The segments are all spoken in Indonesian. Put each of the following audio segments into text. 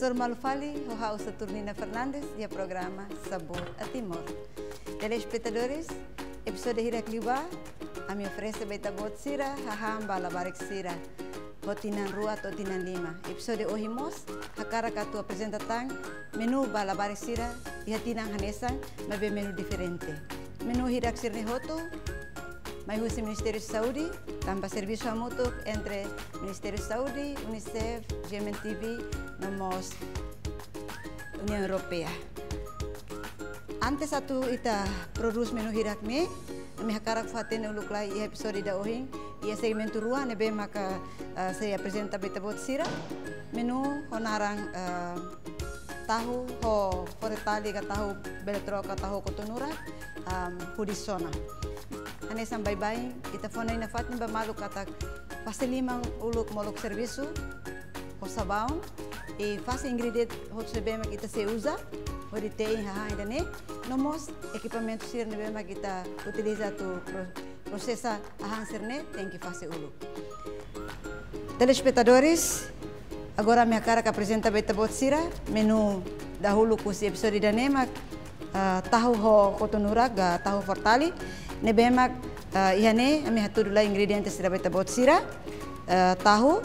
Professor Malufali, Hoha Saturnina Fernandes, e a programa Sabor a Timor. Telespectadores, episódio Hirak Liba, a me oferece Beta Bot Sira, Haham Balabarik Sira, Botinan Rua Totinan Lima. Episódio Ohimos, Hakara Katu apresentatan, menu Balabarik Sira, e Hatinang Hanesan, mabe menu diferente. Menu Hirak Sirne Hoto, mais o Ministério de Saúde, também serviço mútuo entre Ministério de Saúde, UNICEF, GMNTV, nomos União Europeia. Antes atu ita produz menu hirak me, kami hakarak faten uluk lai i episode da ohing, i segmento rua nebe maka saya apresenta beta bot sira, menu honarang tahu ho foretali ka tahu beletro ka tahu kotonura, hudisona. Ane sampai baik kita fonai na fatin ba malu katak paselimang uluk molok serviço o sabão e faz ingredient hot sebema kita se usa ori tem ha ainda ne nomos equipamento sir nebema kita utiliza tu processa a sirne tem que fazer uluk. Telespectadores, agora minha cara que apresenta beta bot sira menu dahulu ku si episode da nema tahu ho kotonura ga tahu fortali nebemak ihane ami hatudula ingredientes da beta bot sira tahu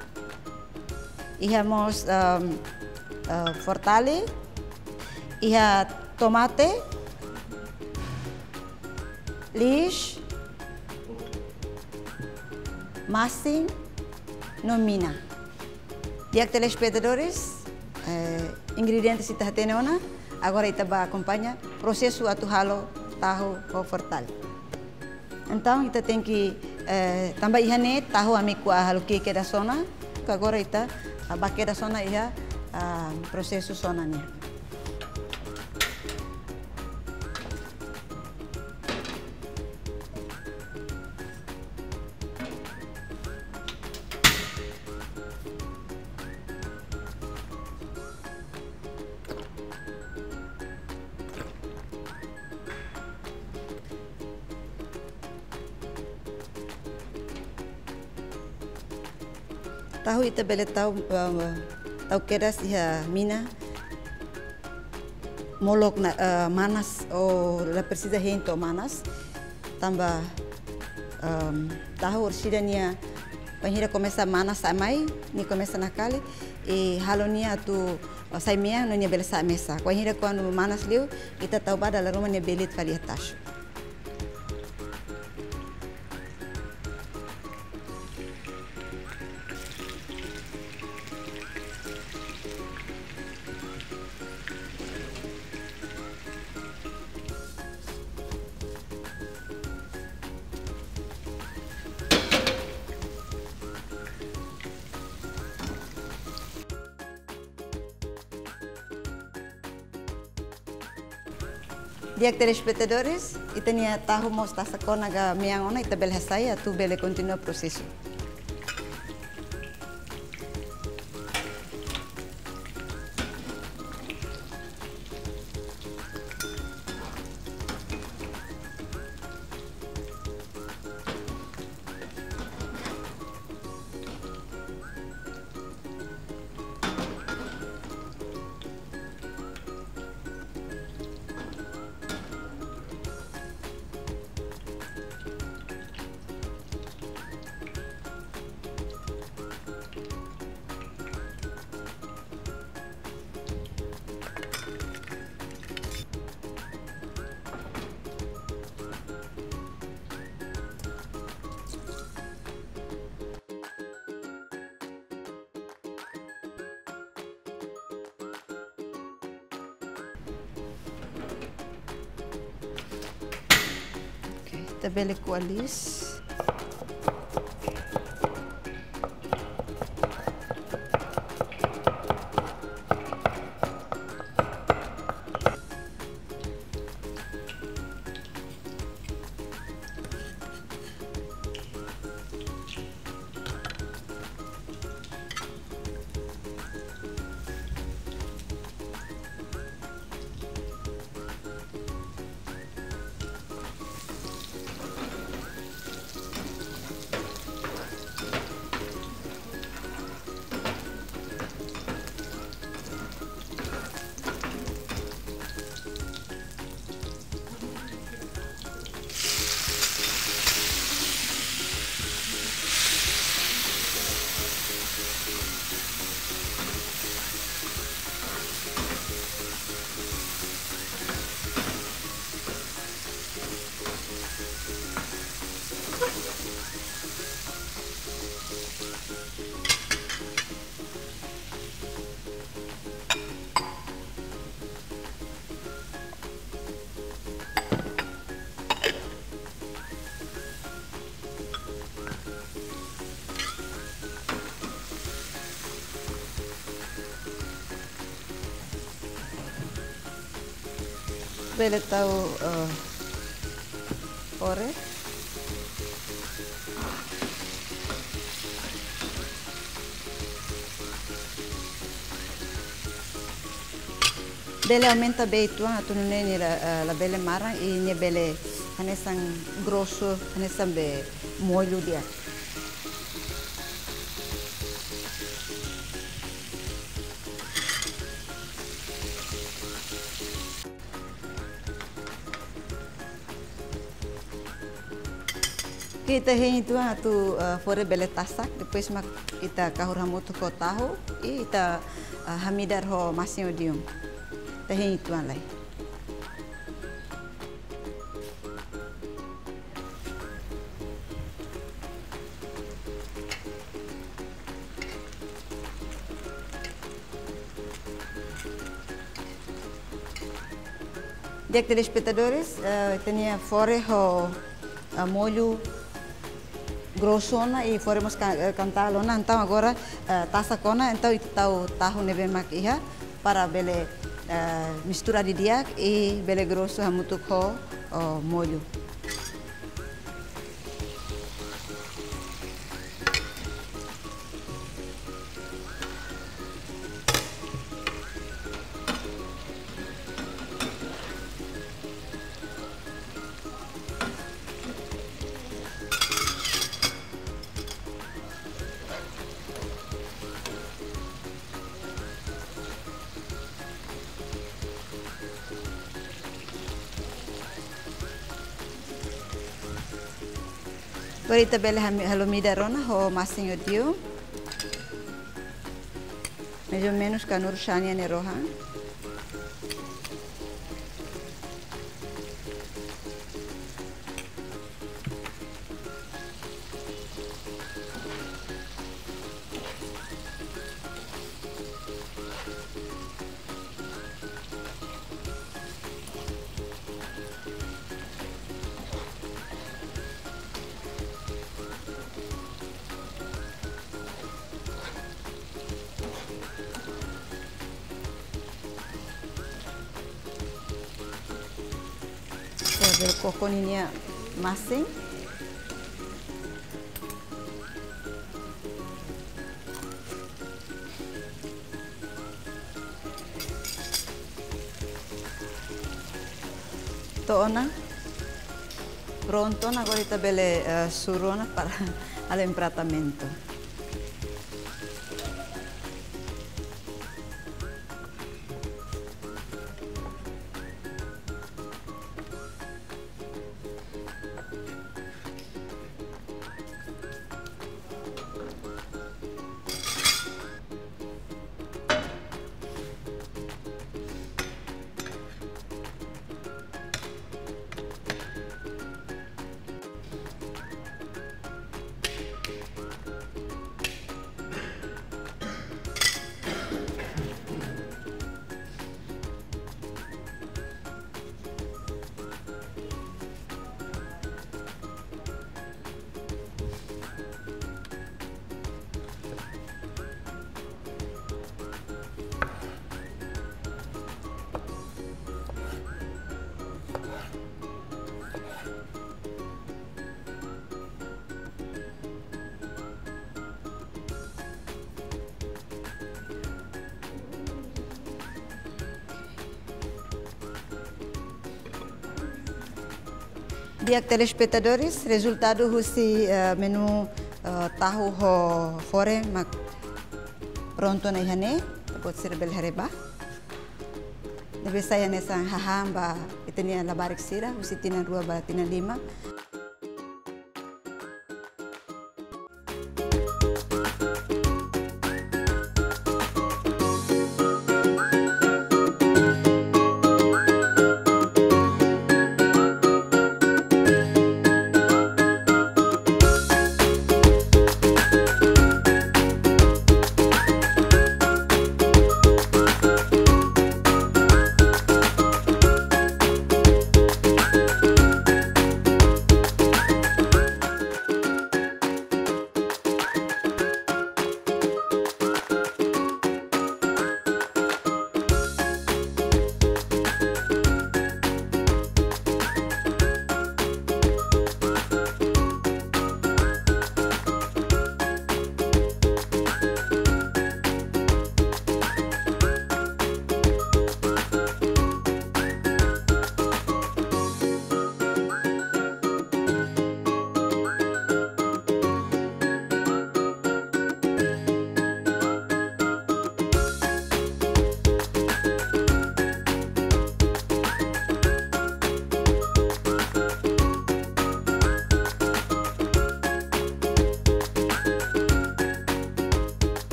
ihamos fortale iha tomate lish masing nomina. Diak telespectadores, ingredientes ita hatenona agora ita ba acompanha processo atu halo tahu ho fortale. Então ita tem que tambah ihane tahu ami ku halo ke da sona que agora ita baque da sona iha processo sona nih. Tahu ita bele tahu kedas iha mina molok na manas o la precisa hento manas tambah tahu orsidania panhira começa manas amai ni começa na kali e halonia tu saimia no nia bele sa mesa panhira quando manas liu kita tahu pada la ruma nia belit falia tacho. Diak telespectadores, ita nia tahu mostaza con aga miang ona ita bele saya tu bele continua processo. Ita bele ku alis. bele tahu ore. Bele aumenta bem tuan atu nene la bele marang e ne bele hanesan grosso hanesan be molho dia. Kita hen itu atu fore bele tasak depois mak ita kahur hamutu ko tahu e ita hamidar ho masinho dium. Tahin itu lai. Dia telespectadores, tinha fora o molho grossona e foremos cantar lona. Então agora taça cona, então itu tahu neve makiha para bele mistura di dia e bele grosso hamutuk ho molho. Agora bele halomida rona ho masinho dio. Mais ou menos kanur shania ne rohan. Del kokoninya masing. Toona. Pronto, agora está bele surona para al empratamento. Dia telespectadores, resultado husi menu tahu ho fore mak pronto na ihane, tapos sirbel hareba. Debe saya nesa hahamba itenia labarik sira husi tina 2 ba tina 5.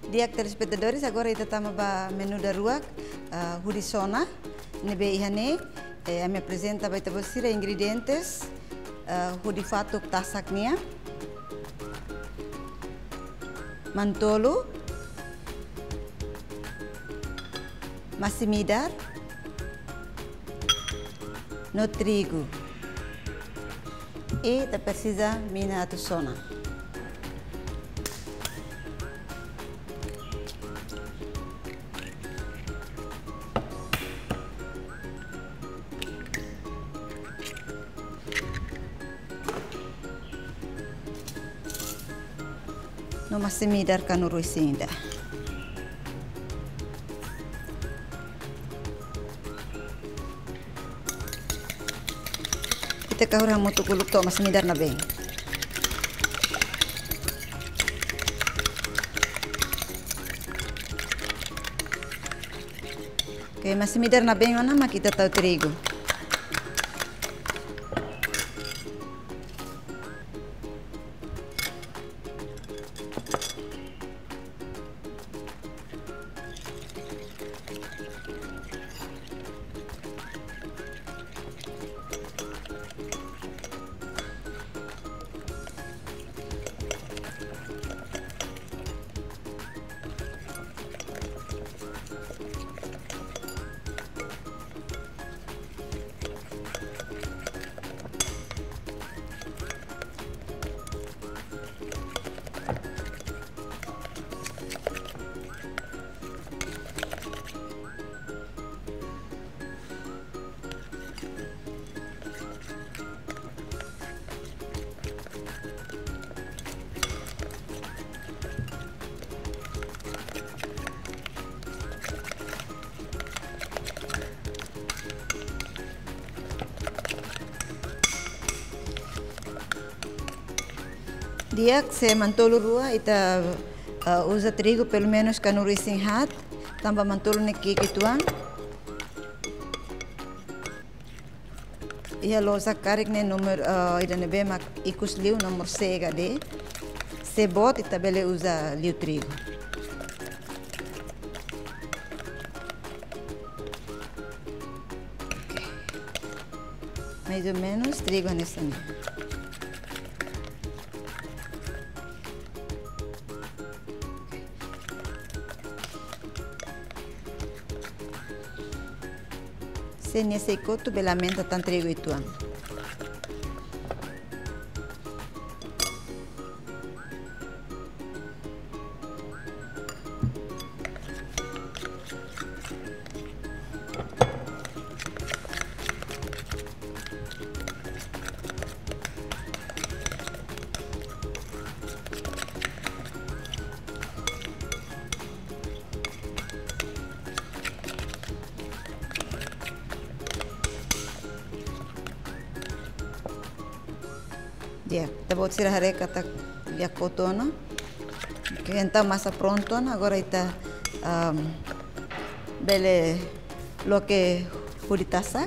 Dia telespectadores, agora kita tama ba menu da ruak, hudisona, nebe ihane, me apresenta baita bosira ingredientes, hudifatuk tasaknia, mantolo, massimidar, no trigo. E ta precisa mina atusona. No massimidar kanuru isinda. Kita kahura motu kuluk to massimidar na bem. Okay, massimidar na bem ona makita tau trigo. Dia se mantolo rua ita usa trigo pelo menos kanuru isin hat, tambah mantolo ne kituan. Ia losa karik ne nomor ida ne bema ikus liu nomor sega de. Sabor ita bele usa liu trigo. Mais ou menos trigo nessa. Se nesse coto belamenta tan trigo ituan. Ya, kita buat sirah reka tak lihat foto na. Kita masa pronto na. Agora kita bele lo que huditasak.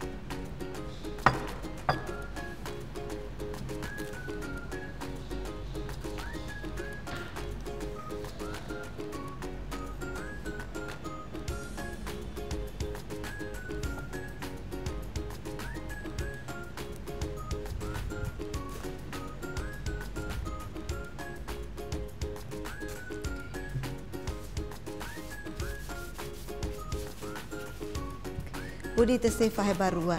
Udi tese fahe barua.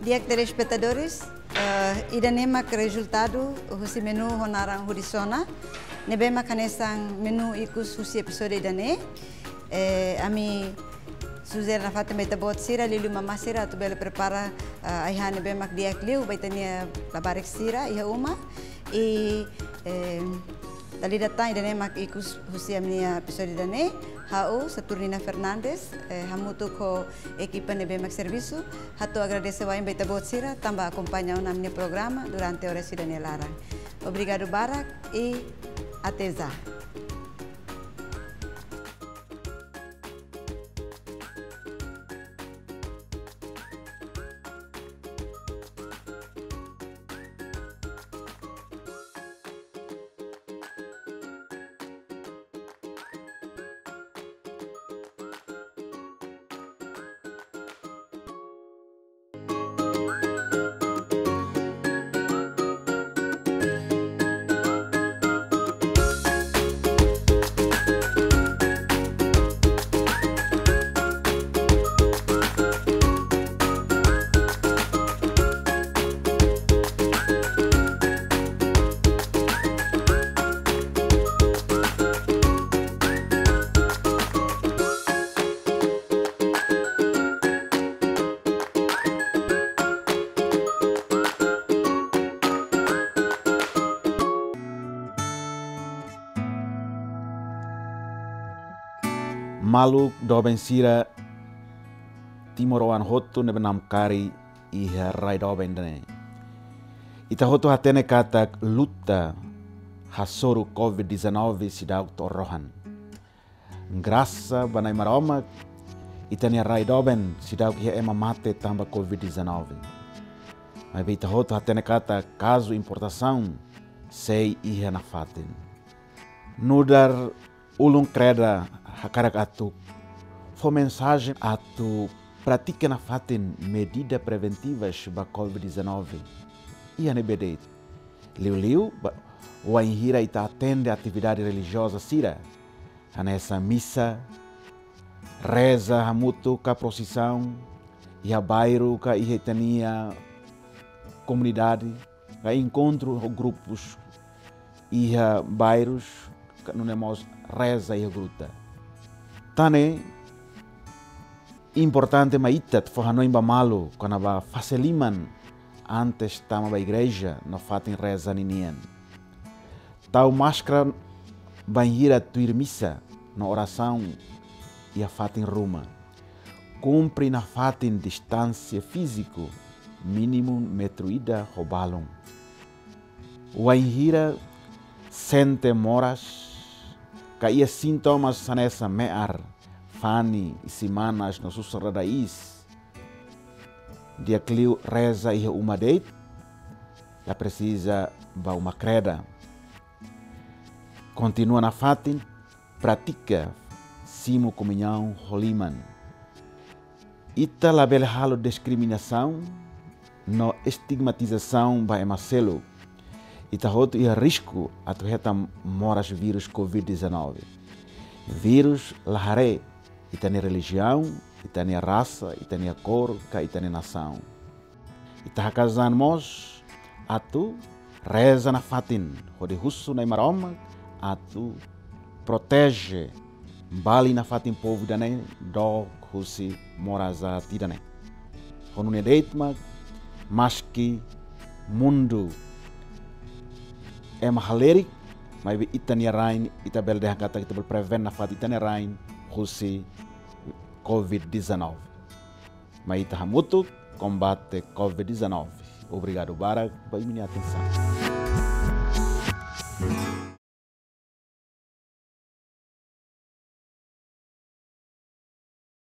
Dia telespectadores, idanemak resultado husi menu honarang hudisona. Nebemak kanesang menu ikus husi episode idane. Ami Suzer na fatin baita bot sira lilu mama sira tu bela prepara aiha nebemak dia kliu baitania labarik sira iha uma dali datang idanemak ikus husi amnia episode idane. Hau Saturnina Fernandes, hamutu ko equipa nebemak serviço. Hatu agradeço a baita bot sira tamba acompanhar o namni programa durante horas idane larang. Obrigado Barak e até já. Maluk doben sira Timor hotu nebenam kari iha rai doben dane. Ita hotu hatene katak luta hasoru COVID-19 sidauk torrohan. Graça banai maromak itania rai doben sidauk iha ema mate tamba COVID-19. Mas ita hotu hatene kata caso importação sei iha na fatin. Nudar ulung kreda hakarak atu foi mensagem atu pratica na fatin medida preventivas ba COVID-19 e a nebedeit liu o inhira ita atende atividade religiosa sira nessa missa reza hamutu ka procissão e a bairro ka ihetania comunidade ka encontro grupos e a bairros não nemos reza e gruta. Tane importante maitat for no imba malo quando ba faciliman antes tama ba igreja no fatin reza ninien. Tau máscara banhira tuir missa na oração e a fatin ruma. Cumpre na fatin distância físico mínimo metro ida robalon. O banhira sente moras caía sintomas nessa mear fani e semanas no sussurro raiz dia clio reza e uma deit já precisa ba uma creda continua na fatin pratica simo comunhão holiman ita label halo discriminação no estigmatização ba emaselo ita hotu ia risco atu heta moras vírus COVID-19. Vírus lahare itane religião, itane raça, itane cor, ka itane nação. Ita hakazan mos atu reza na fatin, hode husu na imaroma atu protege bali na fatin povo dane do husi moraza tidane. Honune deitma maski mundo halerik, mas itania rain, itabel de kata kita prevent na fat itania rain, husi COVID-19. Mas itahamutu combate COVID-19. Obrigado Barak, por minha atenção.